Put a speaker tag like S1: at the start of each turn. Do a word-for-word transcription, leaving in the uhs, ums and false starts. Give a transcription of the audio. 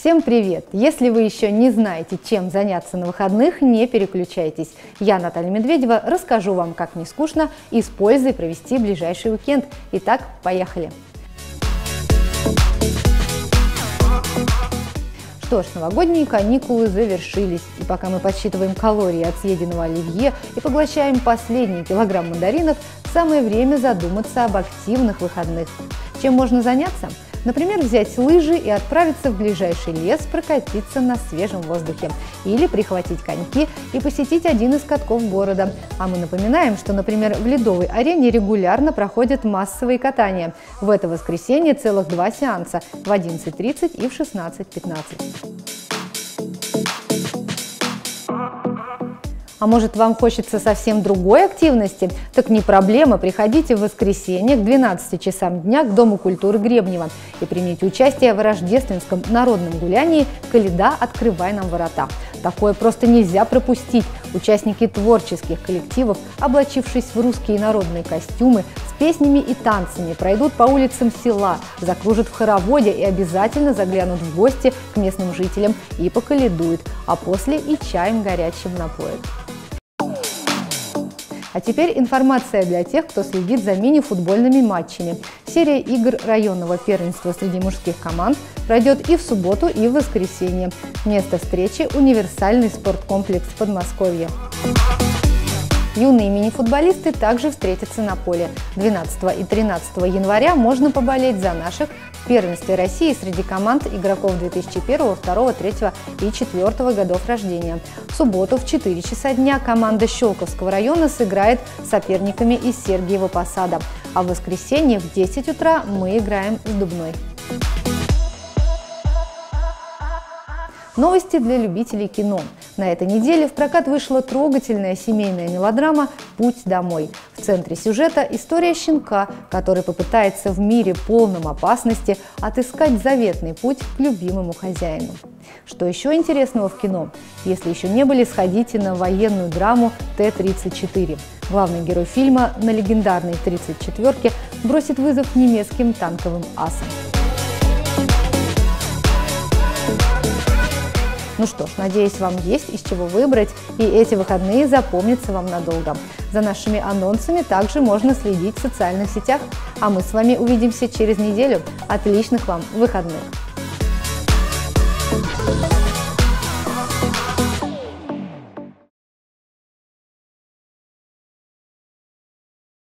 S1: Всем привет! Если вы еще не знаете, чем заняться на выходных, не переключайтесь. Я, Наталья Медведева, расскажу вам, как не скучно и с пользой провести ближайший уикенд. Итак, поехали! Что ж, новогодние каникулы завершились, и пока мы подсчитываем калории от съеденного оливье и поглощаем последний килограмм мандаринов, самое время задуматься об активных выходных. Чем можно заняться? Например, взять лыжи и отправиться в ближайший лес прокатиться на свежем воздухе. Или прихватить коньки и посетить один из катков города. А мы напоминаем, что, например, в Ледовой арене регулярно проходят массовые катания. В это воскресенье целых два сеанса – в одиннадцать тридцать и в шестнадцать пятнадцать. А может, вам хочется совсем другой активности? Так не проблема, приходите в воскресенье к двенадцати часам дня к Дому культуры Гребнева и примите участие в рождественском народном гулянии «Коляда, открывай нам ворота». Такое просто нельзя пропустить. Участники творческих коллективов, облачившись в русские народные костюмы, с песнями и танцами, пройдут по улицам села, закружат в хороводе и обязательно заглянут в гости к местным жителям и поколядуют, а после и чаем горячим напоят. А теперь информация для тех, кто следит за мини-футбольными матчами. Серия игр районного первенства среди мужских команд пройдет и в субботу, и в воскресенье. Место встречи – универсальный спорткомплекс Подмосковья. Юные мини-футболисты также встретятся на поле. двенадцатого и тринадцатого января можно поболеть за наших в первенстве России среди команд игроков две тысячи первого, второго, третьего и четвёртого годов рождения. В субботу в четыре часа дня команда Щелковского района сыграет с соперниками из Сергиева Посада. А в воскресенье в десять утра мы играем с Дубной. Новости для любителей кино. На этой неделе в прокат вышла трогательная семейная мелодрама «Путь домой». В центре сюжета история щенка, который попытается в мире полном опасности отыскать заветный путь к любимому хозяину. Что еще интересного в кино? Если еще не были, сходите на военную драму Т тридцать четыре. Главный герой фильма на легендарной тридцать четвёрке бросит вызов немецким танковым асам. Ну что ж, надеюсь, вам есть из чего выбрать, и эти выходные запомнятся вам надолго. За нашими анонсами также можно следить в социальных сетях. А мы с вами увидимся через неделю. Отличных вам выходных!